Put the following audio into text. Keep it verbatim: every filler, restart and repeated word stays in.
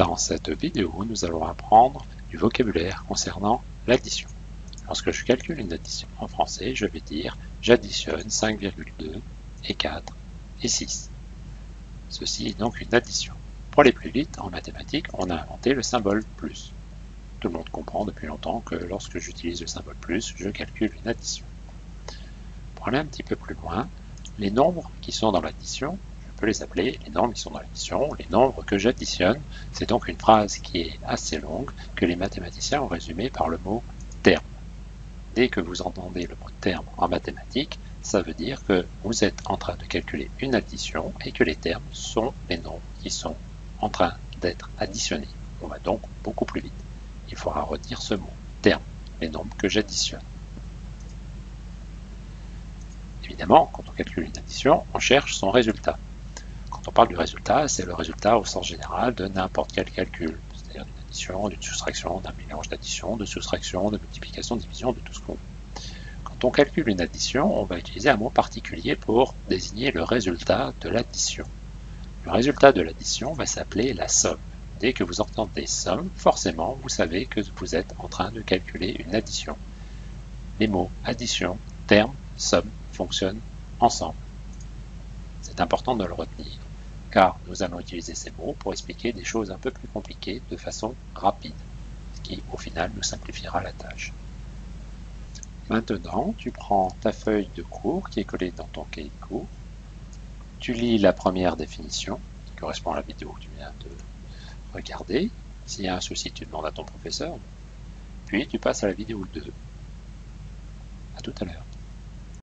Dans cette vidéo, nous allons apprendre du vocabulaire concernant l'addition. Lorsque je calcule une addition en français, je vais dire j'additionne cinq virgule deux et quatre et six. Ceci est donc une addition. Pour aller plus vite, en mathématiques, on a inventé le symbole plus. Tout le monde comprend depuis longtemps que lorsque j'utilise le symbole plus, je calcule une addition. Pour aller un petit peu plus loin, les nombres qui sont dans l'addition, je peux les appeler les nombres qui sont dans l'addition, les nombres que j'additionne. C'est donc une phrase qui est assez longue, que les mathématiciens ont résumée par le mot terme. Dès que vous entendez le mot terme en mathématiques, ça veut dire que vous êtes en train de calculer une addition et que les termes sont les nombres qui sont en train d'être additionnés. On va donc beaucoup plus vite. Il faudra retenir ce mot, terme, les nombres que j'additionne. Évidemment, quand on calcule une addition, on cherche son résultat. Quand on parle du résultat, c'est le résultat au sens général de n'importe quel calcul, c'est-à-dire d'une addition, d'une soustraction, d'un mélange d'addition, de soustraction, de multiplication, de division, de tout ce qu'on veut. Quand on calcule une addition, on va utiliser un mot particulier pour désigner le résultat de l'addition. Le résultat de l'addition va s'appeler la somme. Dès que vous entendez somme, forcément, vous savez que vous êtes en train de calculer une addition. Les mots addition, terme, somme fonctionnent ensemble. C'est important de le retenir, car nous allons utiliser ces mots pour expliquer des choses un peu plus compliquées de façon rapide, ce qui, au final, nous simplifiera la tâche. Maintenant, tu prends ta feuille de cours qui est collée dans ton cahier de cours, tu lis la première définition, qui correspond à la vidéo que tu viens de regarder. S'il y a un souci, tu demandes à ton professeur, puis tu passes à la vidéo deux. À tout à l'heure.